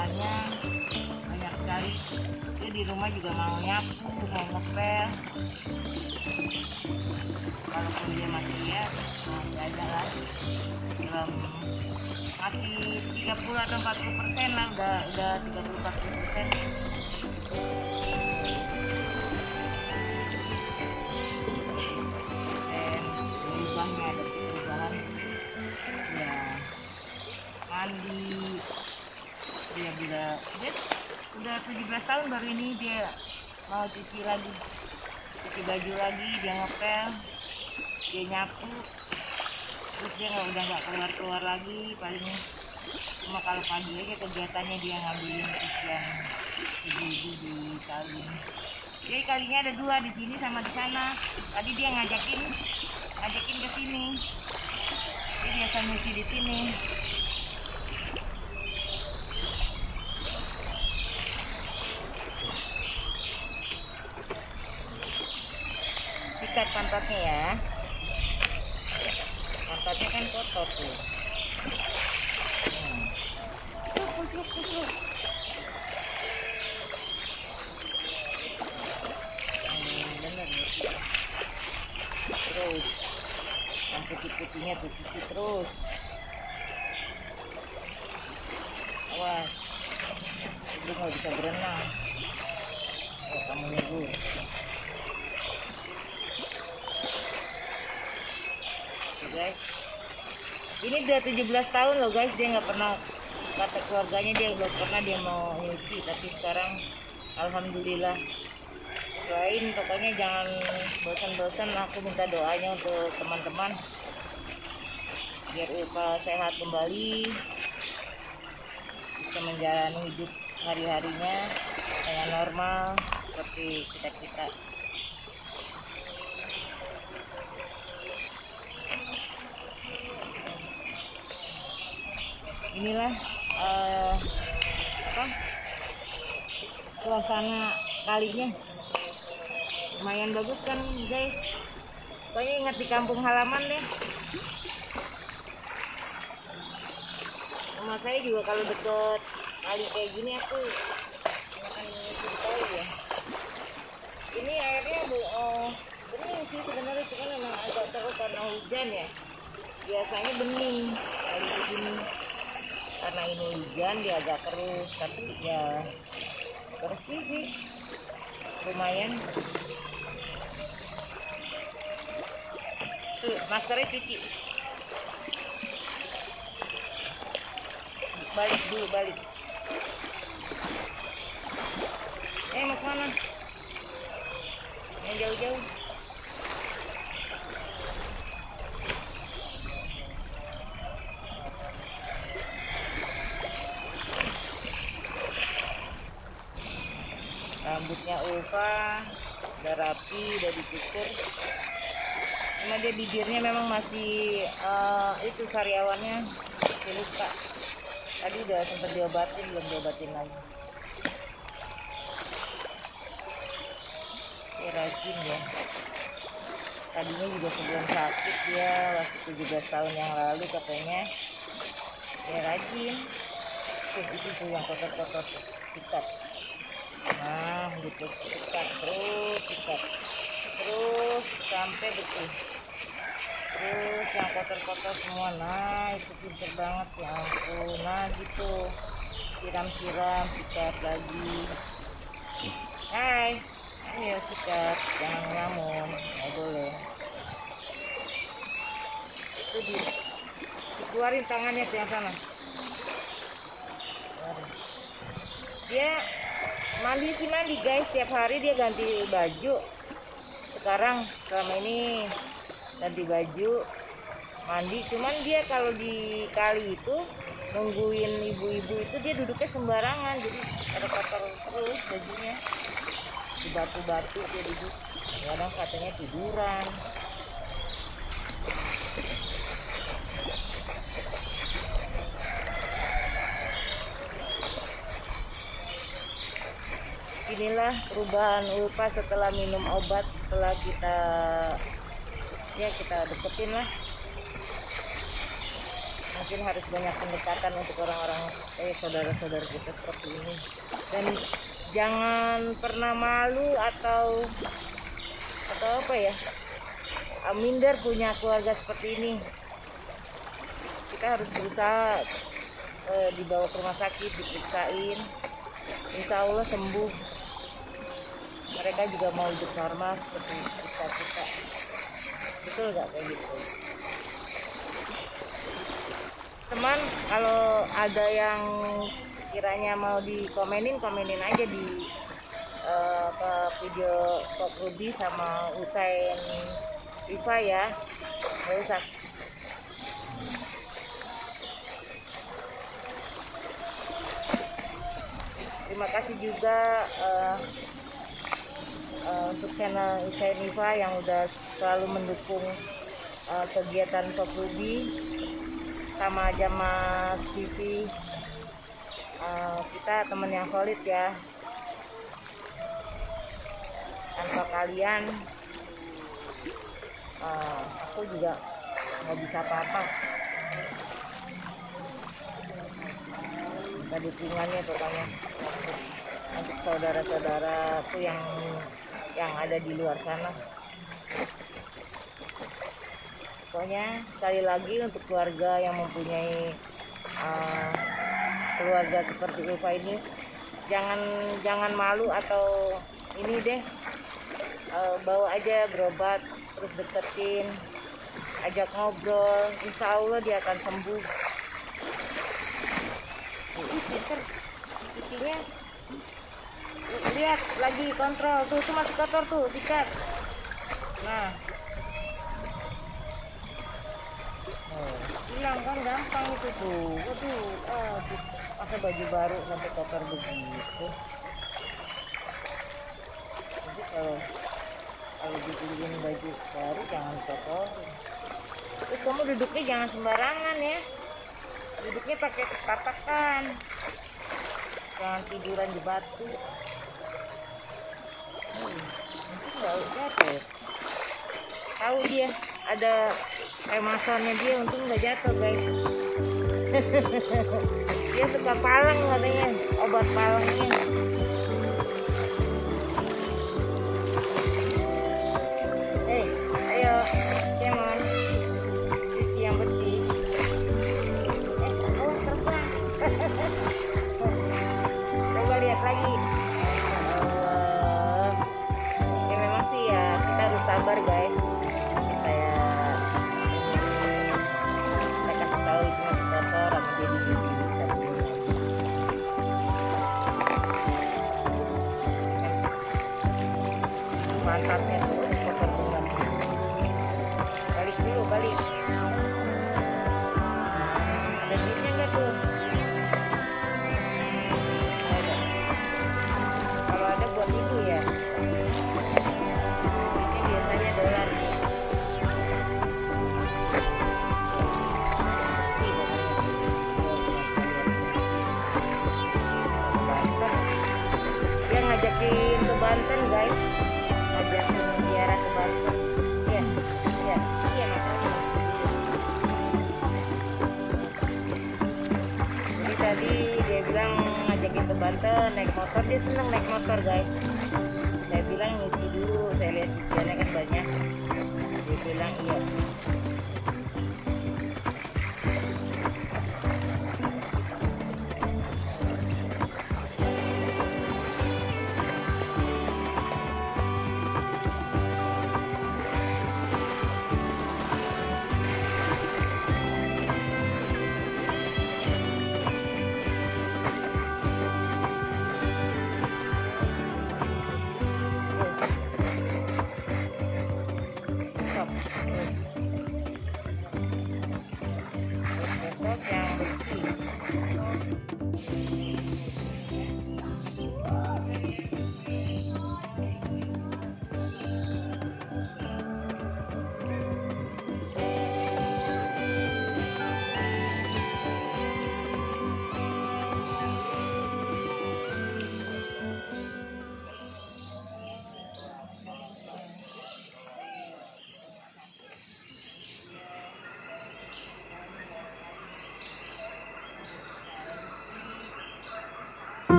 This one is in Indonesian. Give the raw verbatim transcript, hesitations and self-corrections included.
masalahnya banyak sekali. Dia di rumah juga mau nyapu, mau ngepel. Walaupun dia masih ya masih ada lah, belum masih tiga puluh atau empat puluh persen lah, udah udah tiga puluh empat puluh persen. Dan berubahnya ada perubahan ya, mandi dia udah dia udah tujuh belas tahun baru ini dia mau cuci lagi, cuci baju lagi, dia ngepel, dia nyapu, terus dia nggak udah nggak keluar keluar lagi, paling cuma kalau pagi aja kegiatannya dia ngambilin cucian ibu-ibu di kali. Jadi kalinya ada dua, di sini sama di sana. Tadi dia ngajakin ngajakin ke sini, dia biasa nyuci di sini. Sikat pantatnya ya, pantatnya kan kotor tuh. Hmm. Kusluk, kusluk. Hmm, bener nih. Terus yang putih-putihnya tuh cuci terus. Awas, ibu nggak bisa berenang. Oh, kamu ibu. Guys, ini udah tujuh belas tahun loh guys, dia nggak pernah, kata keluarganya dia belum pernah dia mau nyuci, tapi sekarang alhamdulillah. Doain pokoknya jangan bosan-bosan, aku minta doanya untuk teman-teman biar Ulfa sehat kembali, bisa menjalani hidup hari-harinya dengan normal seperti kita-kita. Inilah uh, apa suasana kalinya, lumayan bagus kan guys, pokoknya ingat di kampung halaman deh. Rumah saya juga kalau deket kali kayak gini aku akan ceritain ya. Ini airnya uh, bening sih sebenarnya, cuma memang agak terus karena hujan ya, biasanya bening kali begini. Karena ini hujan dia agak keruh, tapi ya bersih sih, lumayan. Tuh maskernya cuci, balik dulu, balik. Eh mau kemana? Yang jauh-jauh. Rambutnya Ulfa udah rapi, udah dicukur. Cuma dia bibirnya memang masih uh, itu karyawannya masih luka. Tadi udah sempat diobatin, belum diobatin lagi. Dia rajin ya. Tadinya juga sebelum sakit dia waktu tujuh belas tahun yang lalu katanya. Dia rajin. Tuh itu tuh yang kotor-kotor sikat. Nah gitu, sikat terus, sikat terus sampai betul. Terus yang kotor-kotor semua, nah itu pinter banget ya ampun. Nah gitu, siram-siram, sikat lagi. Hai, ayo sikat, jangan ngelamun, nggak boleh. Itu di, dikeluarin tangannya ke yang sana. Dia mandi sih mandi guys, tiap hari dia ganti baju. Sekarang selama ini ganti baju, mandi. Cuman dia kalau di kali itu nungguin ibu-ibu itu dia duduknya sembarangan, jadi ada kotor terus bajunya, di batu-batu dia duduk. Kadang katanya tiduran. Inilah perubahan Ulfa setelah minum obat, setelah kita ya kita deketin lah. Nah, mungkin harus banyak pendekatan untuk orang-orang eh saudara-saudara kita seperti ini. Dan jangan pernah malu atau atau apa ya, minder punya keluarga seperti ini. Kita harus berusaha eh, dibawa ke rumah sakit, diperiksain, insya Allah sembuh. Mereka juga mau hidup normal seperti kita kita. Betul nggak kayak gitu? Teman, kalau ada yang kiranya mau dikomenin, komenin aja di uh, ke video Kok Ruby sama Usain Riva ya. Nggak usah. Terima kasih juga uh, uh, untuk channel Usain Riva yang udah selalu mendukung uh, kegiatan Kok Ruby sama Jamas T V. Uh, kita teman yang solid ya. Tanpa kalian uh, aku juga nggak bisa apa-apa. Kita dukungannya pokoknya untuk, untuk saudara-saudaraku yang yang ada di luar sana. Pokoknya sekali lagi untuk keluarga yang mempunyai uh, keluarga seperti Ulfa ini, jangan jangan malu atau ini deh, uh, bawa aja berobat, terus deketin, ajak ngobrol, insya Allah dia akan sembuh. Ih, pinter giginya. Lihat lagi, kontrol tuh, tuh masih kotor tuh, sikat. Nah, oh, hilang kan gampang itu tuh. Waduh, ah, pakai baju baru sampai kotor begitu. Jadi kalau kalau dibeliin baju baru jangan kotor. Terus kamu duduknya jangan sembarangan ya. Duduknya pakai tatakan. Jangan tiduran di batu. Hmm, nanti nggak jatuh. Tahu dia ada emasonnya dia, untung nggak jatuh guys. Dia suka palang katanya, obat palangnya. Hei, ayo, Cemon, cuci yang bersih. Eh, oh terbang. Coba lihat lagi. Allah. Ya memang sih ya, kita harus sabar guys. Saya saya kasih tahu itu masih kotor, tapi jadi bisa begini. Pantatnya tuh kotor banget. Balik dulu, balik. Ada duitnya nggak tuh? Ada. Kalau ada buat ibu ya. Ini biasanya dolar nih. Banten. Dia ngajakin ke Banten guys. Ngajakin ziarah ke Banten. Iya, iya, iya makanya. Jadi tadi dia bilang ngajakin ke Banten naik motor, dia seneng naik motor guys. Saya bilang nyuci dulu, saya lihat cuciannya kan banyak. Dia bilang iya.